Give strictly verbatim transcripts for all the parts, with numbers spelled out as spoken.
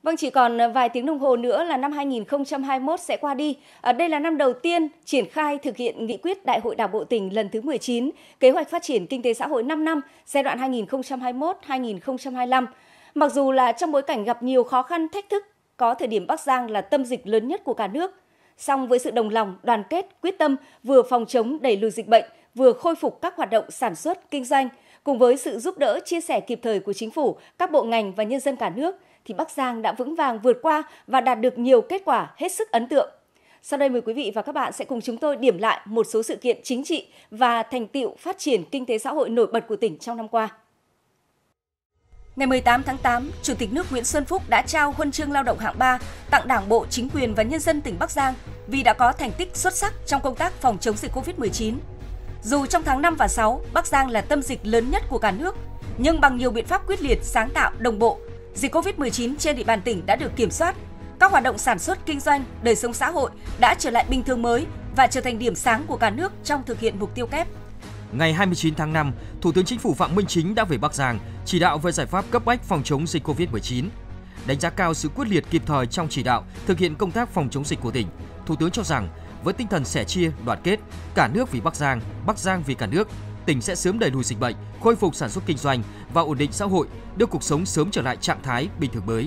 Vâng, chỉ còn vài tiếng đồng hồ nữa là năm hai nghìn không trăm hai mươi mốt sẽ qua đi. À, đây là năm đầu tiên triển khai thực hiện nghị quyết Đại hội Đảng bộ tỉnh lần thứ mười chín, kế hoạch phát triển kinh tế xã hội năm năm giai đoạn hai nghìn không trăm hai mươi mốt đến hai nghìn không trăm hai mươi lăm. Mặc dù là trong bối cảnh gặp nhiều khó khăn thách thức, có thời điểm Bắc Giang là tâm dịch lớn nhất của cả nước, song với sự đồng lòng, đoàn kết, quyết tâm vừa phòng chống đẩy lùi dịch bệnh, vừa khôi phục các hoạt động sản xuất, kinh doanh, cùng với sự giúp đỡ, chia sẻ kịp thời của chính phủ, các bộ ngành và nhân dân cả nước, thì Bắc Giang đã vững vàng vượt qua và đạt được nhiều kết quả hết sức ấn tượng. Sau đây mời quý vị và các bạn sẽ cùng chúng tôi điểm lại một số sự kiện chính trị và thành tựu phát triển kinh tế xã hội nổi bật của tỉnh trong năm qua. Ngày mười tám tháng tám, Chủ tịch nước Nguyễn Xuân Phúc đã trao huân chương lao động hạng ba tặng Đảng bộ, chính quyền và nhân dân tỉnh Bắc Giang vì đã có thành tích xuất sắc trong công tác phòng chống dịch covid mười chín. Dù trong tháng năm và sáu, Bắc Giang là tâm dịch lớn nhất của cả nước, nhưng bằng nhiều biện pháp quyết liệt, sáng tạo, đồng bộ, dịch covid mười chín trên địa bàn tỉnh đã được kiểm soát. Các hoạt động sản xuất, kinh doanh, đời sống xã hội đã trở lại bình thường mới và trở thành điểm sáng của cả nước trong thực hiện mục tiêu kép. Ngày hai mươi chín tháng năm, Thủ tướng Chính phủ Phạm Minh Chính đã về Bắc Giang chỉ đạo về giải pháp cấp bách phòng chống dịch covid mười chín. Đánh giá cao sự quyết liệt kịp thời trong chỉ đạo thực hiện công tác phòng chống dịch của tỉnh, Thủ tướng cho rằng với tinh thần sẻ chia, đoàn kết, cả nước vì Bắc Giang, Bắc Giang vì cả nước, tỉnh sẽ sớm đẩy lùi dịch bệnh, khôi phục sản xuất kinh doanh và ổn định xã hội, đưa cuộc sống sớm trở lại trạng thái bình thường mới.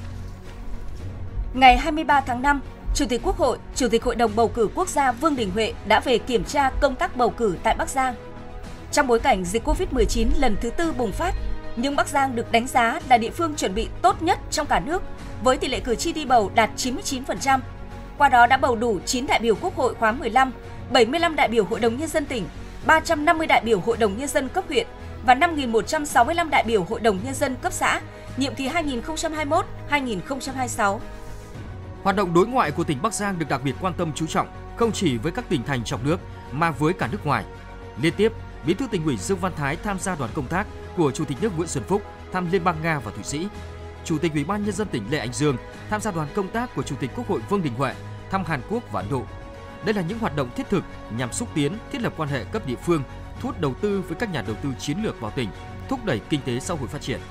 Ngày hai mươi ba tháng năm, Chủ tịch Quốc hội, Chủ tịch Hội đồng bầu cử quốc gia Vương Đình Huệ đã về kiểm tra công tác bầu cử tại Bắc Giang. Trong bối cảnh dịch covid mười chín lần thứ tư bùng phát, nhưng Bắc Giang được đánh giá là địa phương chuẩn bị tốt nhất trong cả nước, với tỷ lệ cử tri đi bầu đạt chín mươi chín phần trăm. Qua đó đã bầu đủ chín đại biểu Quốc hội khóa mười lăm, bảy mươi lăm đại biểu Hội đồng Nhân dân tỉnh, ba trăm năm mươi đại biểu Hội đồng Nhân dân cấp huyện và năm nghìn một trăm sáu mươi lăm đại biểu Hội đồng Nhân dân cấp xã, nhiệm kỳ hai nghìn không trăm hai mươi mốt đến hai nghìn không trăm hai mươi sáu. Hoạt động đối ngoại của tỉnh Bắc Giang được đặc biệt quan tâm chú trọng, không chỉ với các tỉnh thành trong nước mà với cả nước ngoài. Liên tiếp, Bí thư Tỉnh ủy Dương Văn Thái tham gia đoàn công tác của Chủ tịch nước Nguyễn Xuân Phúc thăm Liên bang Nga và Thụy Sĩ. Chủ tịch Ủy ban Nhân dân tỉnh Lê Anh Dương tham gia đoàn công tác của Chủ tịch Quốc hội Vương Đình Huệ thăm Hàn Quốc và Ấn Độ. Đây là những hoạt động thiết thực nhằm xúc tiến, thiết lập quan hệ cấp địa phương, thu hút đầu tư với các nhà đầu tư chiến lược vào tỉnh, thúc đẩy kinh tế xã hội phát triển.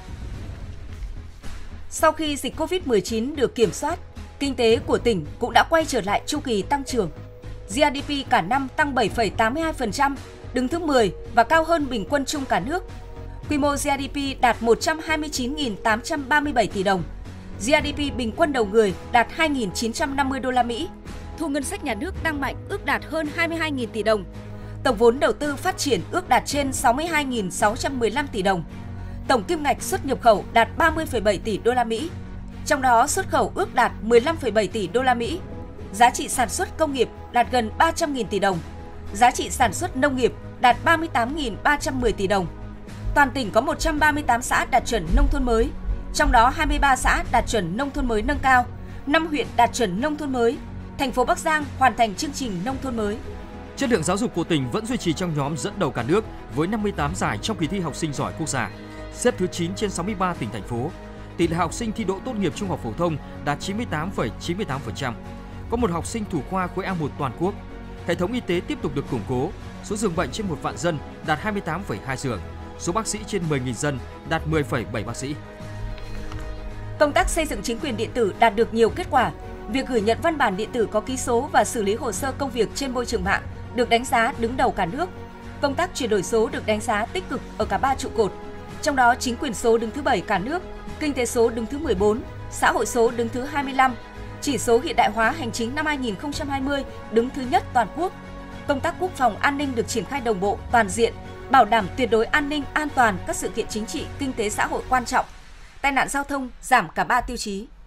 Sau khi dịch covid mười chín được kiểm soát, kinh tế của tỉnh cũng đã quay trở lại chu kỳ tăng trưởng. giê đê pê cả năm tăng bảy phẩy tám mươi hai phần trăm, đứng thứ mười và cao hơn bình quân chung cả nước. Quy mô giê đê pê đạt một trăm hai mươi chín nghìn tám trăm ba mươi bảy tỷ đồng. giê đê pê bình quân đầu người đạt hai nghìn chín trăm năm mươi đô la Mỹ. Thu ngân sách nhà nước tăng mạnh ước đạt hơn hai mươi hai nghìn tỷ đồng. Tổng vốn đầu tư phát triển ước đạt trên sáu mươi hai nghìn sáu trăm mười lăm tỷ đồng. Tổng kim ngạch xuất nhập khẩu đạt ba mươi phẩy bảy tỷ đô la Mỹ. Trong đó xuất khẩu ước đạt mười lăm phẩy bảy tỷ đô la Mỹ. Giá trị sản xuất công nghiệp đạt gần ba trăm nghìn tỷ đồng. Giá trị sản xuất nông nghiệp đạt ba mươi tám nghìn ba trăm mười tỷ đồng. Toàn tỉnh có một trăm ba mươi tám xã đạt chuẩn nông thôn mới, trong đó hai mươi ba xã đạt chuẩn nông thôn mới nâng cao, năm huyện đạt chuẩn nông thôn mới. Thành phố Bắc Giang hoàn thành chương trình nông thôn mới. Chất lượng giáo dục của tỉnh vẫn duy trì trong nhóm dẫn đầu cả nước với năm mươi tám giải trong kỳ thi học sinh giỏi quốc gia, xếp thứ chín trên sáu mươi ba tỉnh thành phố. Tỷ lệ học sinh thi đỗ tốt nghiệp trung học phổ thông đạt chín mươi tám phẩy chín mươi tám phần trăm. Có một học sinh thủ khoa khối A một toàn quốc. Hệ thống y tế tiếp tục được củng cố, số giường bệnh trên một vạn dân đạt hai mươi tám phẩy hai giường, số bác sĩ trên mười nghìn dân đạt mười phẩy bảy bác sĩ. Công tác xây dựng chính quyền điện tử đạt được nhiều kết quả. Việc gửi nhận văn bản điện tử có ký số và xử lý hồ sơ công việc trên môi trường mạng được đánh giá đứng đầu cả nước. Công tác chuyển đổi số được đánh giá tích cực ở cả ba trụ cột. Trong đó chính quyền số đứng thứ bảy cả nước, kinh tế số đứng thứ mười bốn, xã hội số đứng thứ hai mươi lăm. Chỉ số hiện đại hóa hành chính năm hai nghìn không trăm hai mươi đứng thứ nhất toàn quốc. Công tác quốc phòng an ninh được triển khai đồng bộ, toàn diện, bảo đảm tuyệt đối an ninh, an toàn các sự kiện chính trị, kinh tế xã hội quan trọng. Tai nạn giao thông giảm cả ba tiêu chí.